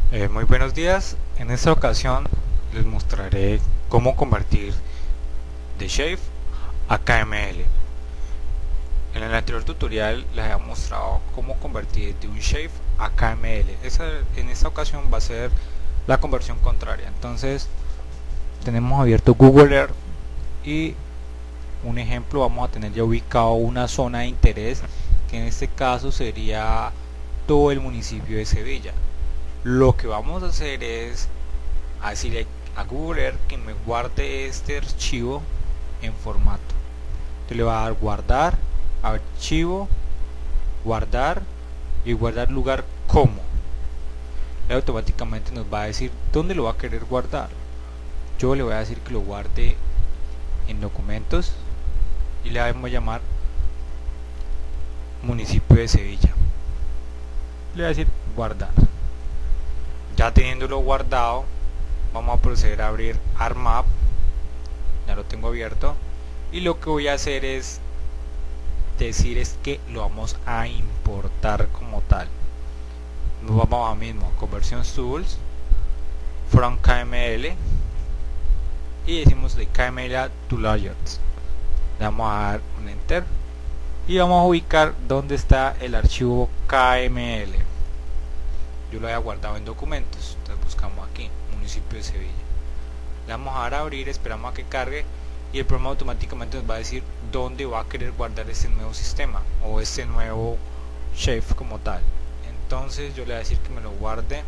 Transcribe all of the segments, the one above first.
Muy buenos días. En esta ocasión les mostraré cómo convertir de Shape a KML. En el anterior tutorial les había mostrado cómo convertir de un Shape a KML. En esta ocasión va a ser la conversión contraria. Entonces tenemos abierto Google Earth y un ejemplo, vamos a tener ya ubicado una zona de interés, que en este caso sería todo el municipio de Sevilla. Lo que vamos a hacer es decirle a Google Earth que me guarde este archivo en formato. Entonces le va a dar guardar, archivo, guardar y guardar lugar como. Y automáticamente nos va a decir dónde lo va a querer guardar. Yo le voy a decir que lo guarde en documentos y le vamos a llamar municipio de Sevilla. Le voy a decir guardar. Ya teniéndolo guardado, vamos a proceder a abrir ArcMap. Ya lo tengo abierto y lo que voy a hacer es decir que lo vamos a importar como tal. Nos vamos a mismo Conversion Tools, From KML y decimos de KML to Layers. Le vamos a dar un Enter y vamos a ubicar donde está el archivo KML. Yo lo había guardado en documentos, entonces buscamos aquí municipio de Sevilla, le vamos a dar a abrir, esperamos a que cargue y el programa automáticamente nos va a decir dónde va a querer guardar este nuevo sistema o este nuevo Shape como tal. Entonces yo le voy a decir que me lo guarde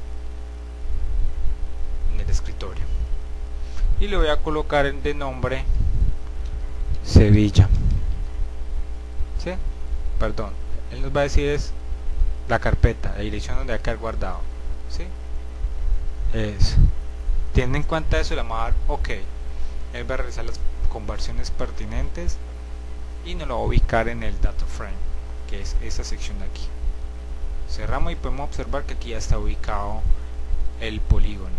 en el escritorio y le voy a colocar de nombre Sevilla. ¿Sí? Perdón, él nos va a decir es la carpeta, la dirección donde va a quedar guardado. ¿Sí? Es. Teniendo en cuenta eso, le vamos a dar OK. Él va a realizar las conversiones pertinentes y nos lo va a ubicar en el data frame, que es esta sección de aquí. Cerramos y podemos observar que aquí ya está ubicado el polígono.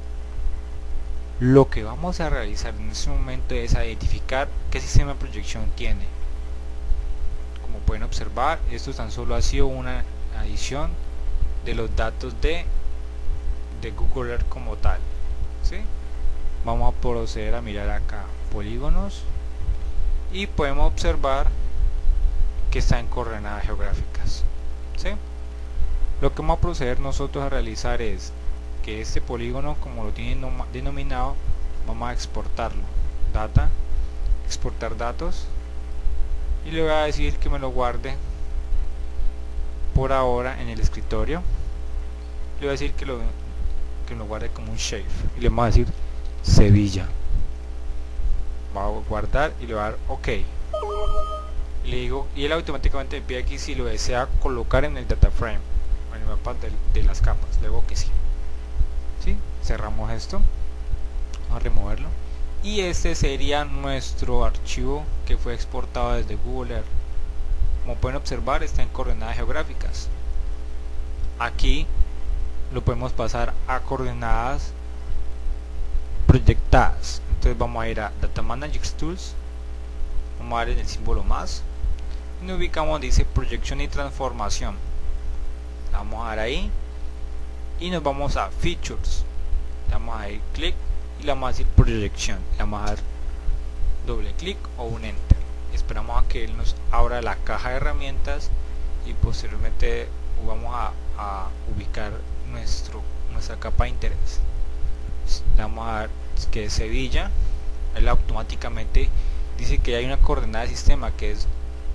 Lo que vamos a realizar en este momento es identificar qué sistema de proyección tiene. Como pueden observar, esto tan solo ha sido una adición de los datos de Google Earth como tal. ¿Sí? Vamos a proceder a mirar acá polígonos y podemos observar que está en coordenadas geográficas. ¿Sí? Lo que vamos a proceder nosotros a realizar es que este polígono, como lo tienen denominado, vamos a exportarlo. Data, exportar datos, y le voy a decir que me lo guarde por ahora en el escritorio. Le voy a decir que lo guarde como un shape y le vamos a decir Sevilla. Va a guardar y le va a dar OK. Y le digo, y él automáticamente me pide aquí si lo desea colocar en el data frame, en el mapa de las capas. Le digo que sí. ¿Sí? Cerramos esto. Vamos a removerlo. Y este sería nuestro archivo que fue exportado desde Google Earth. Como pueden observar, está en coordenadas geográficas. Aquí lo podemos pasar a coordenadas proyectadas. Entonces vamos a ir a Data Management Tools, vamos a dar en el símbolo más y nos ubicamos donde dice proyección y transformación. Vamos a dar ahí y nos vamos a Features. Le vamos a ir clic y le vamos a decir proyección. Le vamos a dar doble clic o un Enter. Esperamos a que él nos abra la caja de herramientas y posteriormente vamos a ubicar nuestra capa de interés. Le vamos a dar que es Sevilla. Él automáticamente dice que hay una coordenada de sistema que es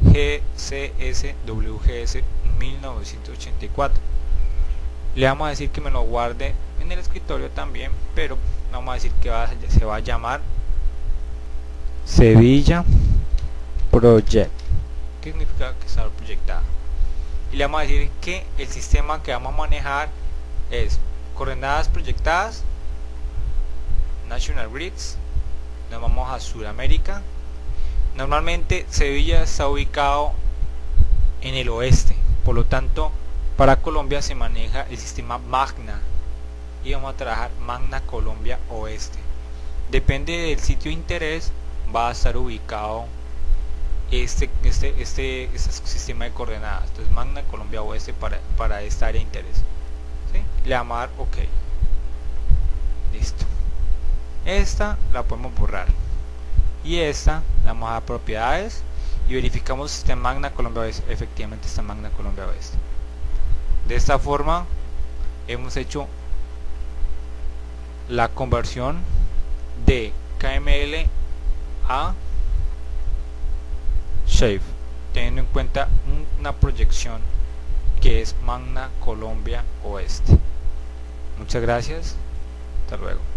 GCSWGS 1984. Le vamos a decir que me lo guarde en el escritorio también, pero vamos a decir que se va a llamar Sevilla Project. ¿Qué significa que está proyectada? Y le vamos a decir que el sistema que vamos a manejar es coordenadas proyectadas, National Grids. Nos vamos a Sudamérica. Normalmente Sevilla está ubicado en el oeste, por lo tanto para Colombia se maneja el sistema Magna y vamos a trabajar Magna Colombia Oeste. Depende del sitio de interés, va a estar ubicado este sistema de coordenadas. Entonces Magna Colombia Oeste para esta área de interés. ¿Sí? le vamos a dar OK. Listo. Esta la podemos borrar y esta la vamos a dar propiedades y verificamos si está en Magna Colombia Oeste. Efectivamente está en Magna Colombia Oeste. De esta forma hemos hecho la conversión de KML a Shape, teniendo en cuenta una proyección que es Magna Colombia Oeste. Muchas gracias, hasta luego.